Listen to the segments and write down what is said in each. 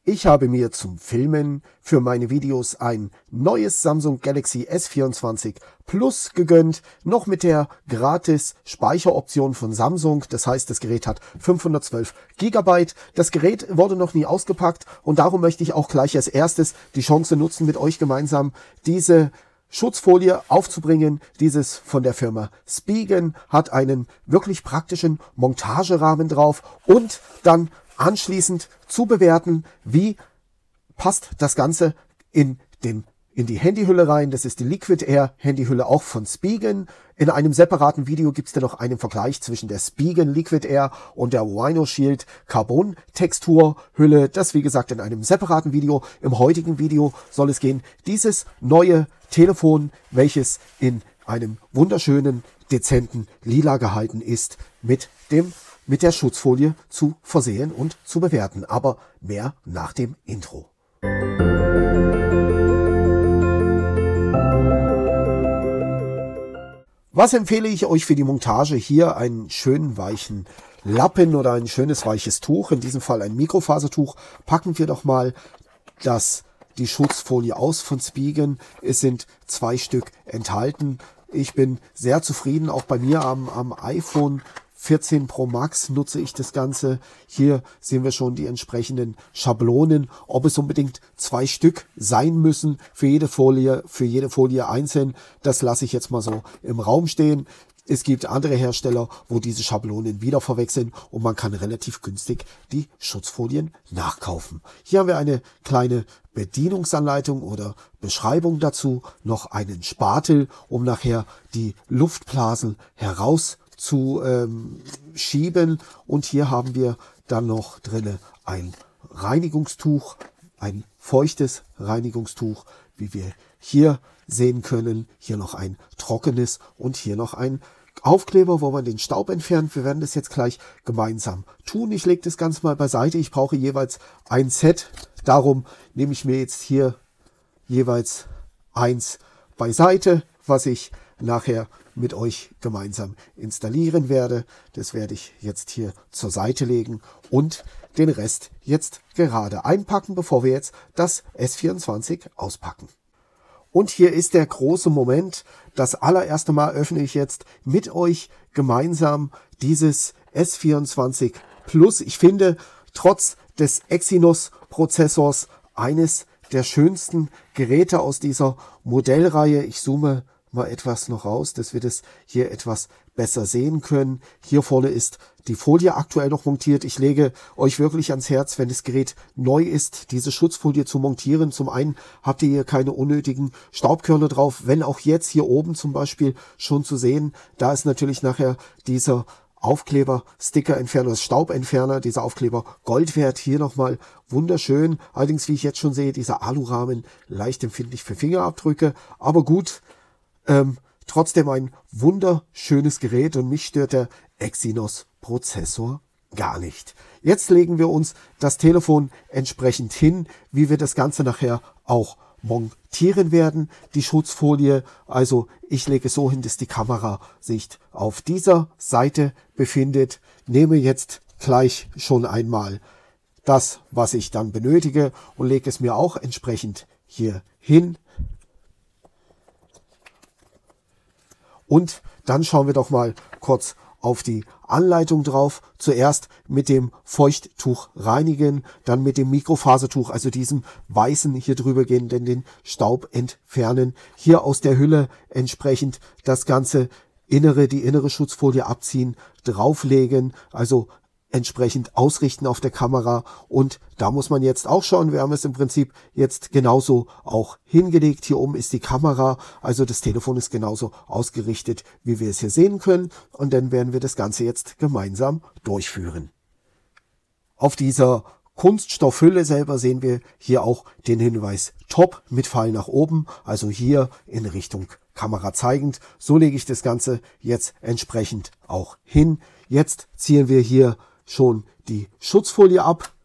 Ich habe mir zum Filmen für meine Videos ein neues Samsung Galaxy S24 Plus gegönnt, noch mit der gratis Speicheroption von Samsung. Das heißt, das Gerät hat 512 GB. Das Gerät wurde noch nie ausgepackt und darum möchte ich auch gleich als erstes die Chance nutzen, mit euch gemeinsam diese Schutzfolie aufzubringen. Dieses von der Firma Spigen hat einen wirklich praktischen Montagerahmen drauf und dann anschließend zu bewerten, wie passt das Ganze in die Handyhülle rein. Das ist die Liquid Air Handyhülle auch von Spigen. In einem separaten Video gibt es dann noch einen Vergleich zwischen der Spigen Liquid Air und der Rhino Shield Carbon Texturhülle. Das wie gesagt in einem separaten Video. Im heutigen Video soll es gehen, dieses neue Telefon, welches in einem wunderschönen, dezenten Lila gehalten ist, mit der Schutzfolie zu versehen und zu bewerten. Aber mehr nach dem Intro. Was empfehle ich euch für die Montage? Hier einen schönen weichen Lappen oder ein schönes weiches Tuch, in diesem Fall ein Mikrofasertuch. Packen wir doch mal die Schutzfolie aus von Spigen. Es sind 2 Stück enthalten. Ich bin sehr zufrieden, auch bei mir am iPhone 14 Pro Max nutze ich das Ganze. Hier sehen wir schon die entsprechenden Schablonen. Ob es unbedingt 2 Stück sein müssen für jede Folie einzeln, das lasse ich jetzt mal so im Raum stehen. Es gibt andere Hersteller, wo diese Schablonen wieder verwechseln und man kann relativ günstig die Schutzfolien nachkaufen. Hier haben wir eine kleine Bedienungsanleitung oder Beschreibung dazu, noch einen Spatel, um nachher die Luftblasen heraus zu schieben, und hier haben wir dann noch drinne ein Reinigungstuch, ein feuchtes Reinigungstuch, wie wir hier sehen können. Hier noch ein trockenes und hier noch ein Aufkleber, wo man den Staub entfernt. Wir werden das jetzt gleich gemeinsam tun. Ich lege das Ganze mal beiseite. Ich brauche jeweils ein Set. Darum nehme ich mir jetzt hier jeweils eins beiseite, was ich nachher mit euch gemeinsam installieren werde. Das werde ich jetzt hier zur Seite legen und den Rest jetzt gerade einpacken, bevor wir jetzt das S24 auspacken. Und hier ist der große Moment. Das allererste Mal öffne ich jetzt mit euch gemeinsam dieses S24 Plus. Ich finde, trotz des Exynos-Prozessors eines der schönsten Geräte aus dieser Modellreihe. Ich zoome mal etwas noch raus, dass wir das hier etwas besser sehen können. Hier vorne ist die Folie aktuell noch montiert. Ich lege euch wirklich ans Herz, wenn das Gerät neu ist, diese Schutzfolie zu montieren. Zum einen habt ihr hier keine unnötigen Staubkörner drauf, wenn auch jetzt hier oben zum Beispiel schon zu sehen. Da ist natürlich nachher dieser Aufkleber, Sticker-Entferner, Staubentferner, dieser Aufkleber Gold wert. Hier nochmal wunderschön. Allerdings, wie ich jetzt schon sehe, dieser Alurahmen leicht empfindlich für Fingerabdrücke. Aber gut, trotzdem ein wunderschönes Gerät und mich stört der Exynos-Prozessor gar nicht. Jetzt legen wir uns das Telefon entsprechend hin, wie wir das Ganze nachher auch montieren werden. Die Schutzfolie, also ich lege es so hin, dass die Kamera sich auf dieser Seite befindet. Nehme jetzt gleich schon einmal das, was ich dann benötige, und lege es mir auch entsprechend hier hin. Und dann schauen wir doch mal kurz auf die Anleitung drauf. Zuerst mit dem Feuchttuch reinigen, dann mit dem Mikrofasertuch, also diesem weißen hier drüber gehen, denn den Staub entfernen. Hier aus der Hülle entsprechend das ganze die innere Schutzfolie abziehen, drauflegen, also entsprechend ausrichten auf der Kamera, und da muss man jetzt auch schauen, wir haben es im Prinzip jetzt genauso auch hingelegt. Hier oben ist die Kamera, also das Telefon ist genauso ausgerichtet, wie wir es hier sehen können, und dann werden wir das Ganze jetzt gemeinsam durchführen. Auf dieser Kunststoffhülle selber sehen wir hier auch den Hinweis Top mit Pfeil nach oben, also hier in Richtung Kamera zeigend. So lege ich das Ganze jetzt entsprechend auch hin. Jetzt ziehen wir hier schon die Schutzfolie ab.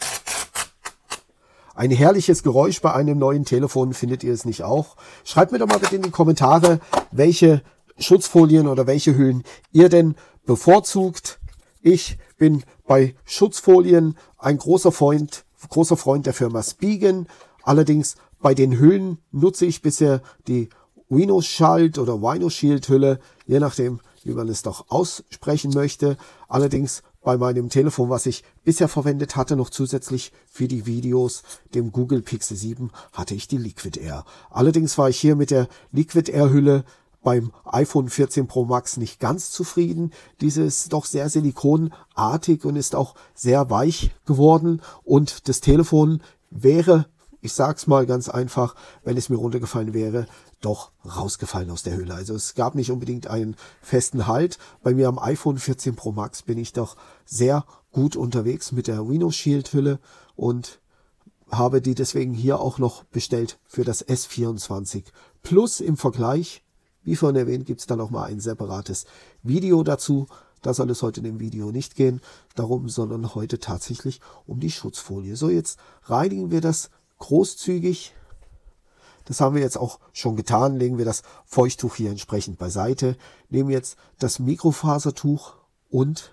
Ein herrliches Geräusch bei einem neuen Telefon, findet ihr es nicht auch? Schreibt mir doch mal bitte in die Kommentare, welche Schutzfolien oder welche Hüllen ihr denn bevorzugt. Ich bin bei Schutzfolien ein großer Freund großer Freund der Firma Spigen. Allerdings bei den Hüllen nutze ich bisher die VinoShield oder VinoShield Hülle, je nachdem, wie man es doch aussprechen möchte. Allerdings bei meinem Telefon, was ich bisher verwendet hatte, noch zusätzlich für die Videos, dem Google Pixel 7, hatte ich die Liquid Air. Allerdings war ich hier mit der Liquid Air Hülle beim iPhone 14 Pro Max nicht ganz zufrieden. Diese ist doch sehr silikonartig und ist auch sehr weich geworden. Und das Telefon wäre, ich sag's mal ganz einfach, wenn es mir runtergefallen wäre, doch rausgefallen aus der Hülle. Also es gab nicht unbedingt einen festen Halt. Bei mir am iPhone 14 Pro Max bin ich doch sehr gut unterwegs mit der VinoShield Hülle und habe die deswegen hier auch noch bestellt für das S24 Plus. Im Vergleich, wie vorhin erwähnt, gibt es dann auch mal ein separates Video dazu. Da soll es heute in dem Video nicht gehen darum, sondern heute tatsächlich um die Schutzfolie. So, jetzt reinigen wir das großzügig. Das haben wir jetzt auch schon getan. Legen wir das Feuchttuch hier entsprechend beiseite. Nehmen jetzt das Mikrofasertuch und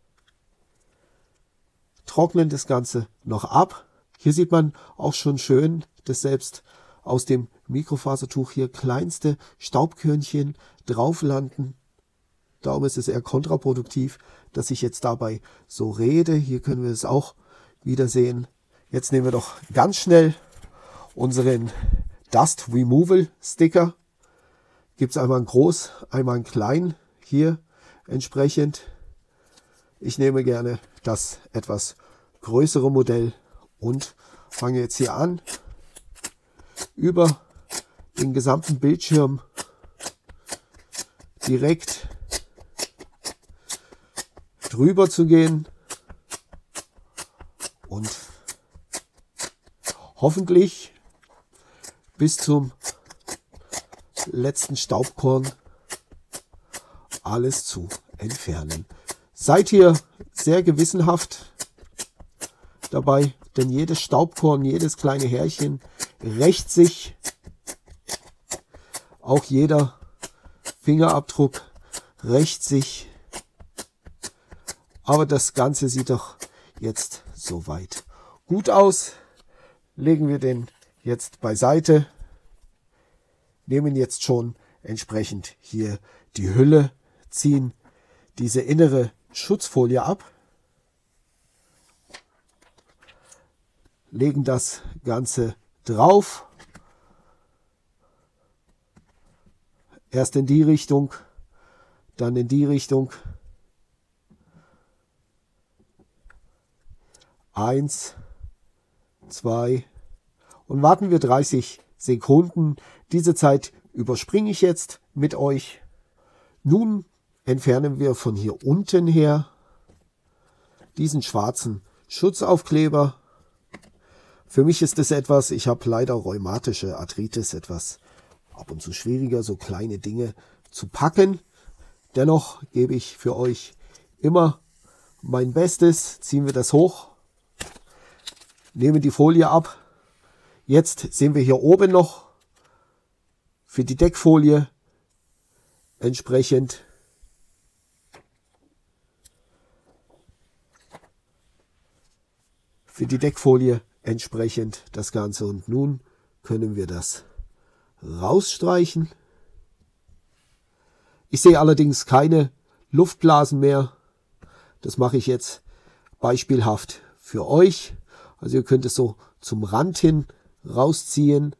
trocknen das Ganze noch ab. Hier sieht man auch schon schön, dass selbst aus dem Mikrofasertuch hier kleinste Staubkörnchen drauf landen. Darum ist es eher kontraproduktiv, dass ich jetzt dabei so rede. Hier können wir es auch wieder sehen. Jetzt nehmen wir doch ganz schnell unseren Dust Removal Sticker. Gibt es einmal einen groß, einmal einen klein hier entsprechend. Ich nehme gerne das etwas größere Modell und fange jetzt hier an, über den gesamten Bildschirm direkt drüber zu gehen und hoffentlich bis zum letzten Staubkorn alles zu entfernen. Seid hier sehr gewissenhaft dabei, denn jedes Staubkorn, jedes kleine Härchen rächt sich. Auch jeder Fingerabdruck rächt sich. Aber das Ganze sieht doch jetzt soweit gut aus. Legen wir den jetzt beiseite. Nehmen jetzt schon entsprechend hier die Hülle, ziehen diese innere Schutzfolie ab, legen das Ganze drauf, erst in die Richtung, dann in die Richtung. 1, 2 und warten wir 30 Sekunden. Diese Zeit überspringe ich jetzt mit euch. Nun entfernen wir von hier unten her diesen schwarzen Schutzaufkleber. Für mich ist es etwas, ich habe leider rheumatische Arthritis, etwas ab und zu schwieriger, so kleine Dinge zu packen. Dennoch gebe ich für euch immer mein Bestes. Ziehen wir das hoch, nehmen die Folie ab. Jetzt sehen wir hier oben noch für die Deckfolie entsprechend das Ganze. Und nun können wir das rausstreichen. Ich sehe allerdings keine Luftblasen mehr. Das mache ich jetzt beispielhaft für euch. Also ihr könnt es so zum Rand hin rausziehen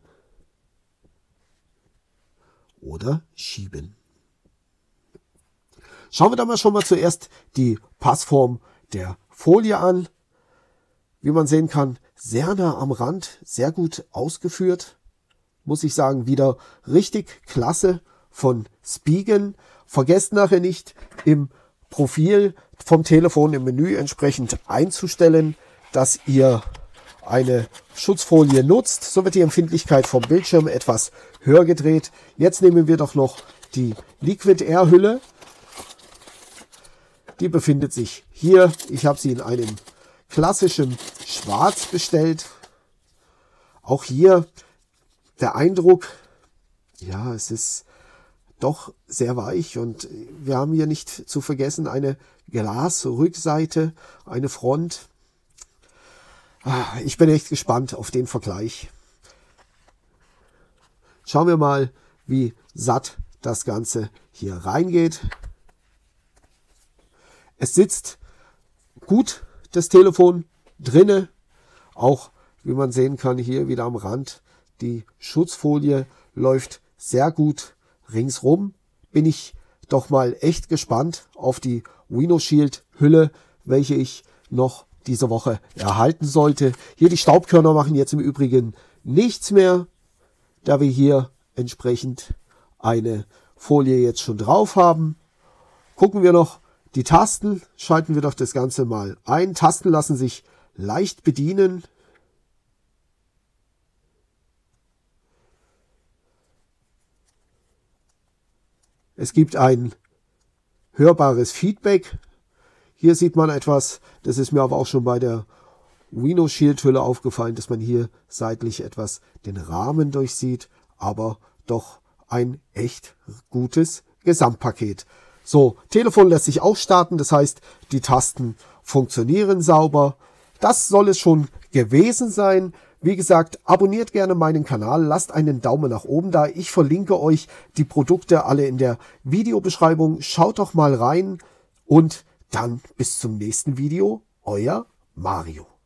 oder schieben. Schauen wir da mal schon mal zuerst die Passform der Folie an. Wie man sehen kann, sehr nah am Rand, sehr gut ausgeführt. Muss ich sagen, wieder richtig klasse von Spigen. Vergesst nachher nicht, im Profil vom Telefon im Menü entsprechend einzustellen, dass ihr eine Schutzfolie nutzt. So wird die Empfindlichkeit vom Bildschirm etwas höher gedreht. Jetzt nehmen wir doch noch die Liquid Air Hülle. Die befindet sich hier. Ich habe sie in einem klassischen Schwarz bestellt. Auch hier der Eindruck, ja, es ist doch sehr weich und wir haben hier nicht zu vergessen eine Glasrückseite, eine Front. Ich bin echt gespannt auf den Vergleich. Schauen wir mal, wie satt das Ganze hier reingeht. Es sitzt gut, das Telefon, drinne. Auch, wie man sehen kann, hier wieder am Rand. Die Schutzfolie läuft sehr gut ringsrum. Bin ich doch mal echt gespannt auf die VinoShield Hülle, welche ich noch diese Woche erhalten sollte. Hier die Staubkörner machen jetzt im Übrigen nichts mehr, da wir hier entsprechend eine Folie jetzt schon drauf haben. Gucken wir noch die Tasten, schalten wir doch das Ganze mal ein. Tasten lassen sich leicht bedienen. Es gibt ein hörbares Feedback. Hier sieht man etwas, das ist mir aber auch schon bei der VinoShield Hülle aufgefallen, dass man hier seitlich etwas den Rahmen durchsieht, aber doch ein echt gutes Gesamtpaket. So, Telefon lässt sich auch starten, das heißt, die Tasten funktionieren sauber. Das soll es schon gewesen sein. Wie gesagt, abonniert gerne meinen Kanal, lasst einen Daumen nach oben da. Ich verlinke euch die Produkte alle in der Videobeschreibung. Schaut doch mal rein und dann bis zum nächsten Video. Euer Mario.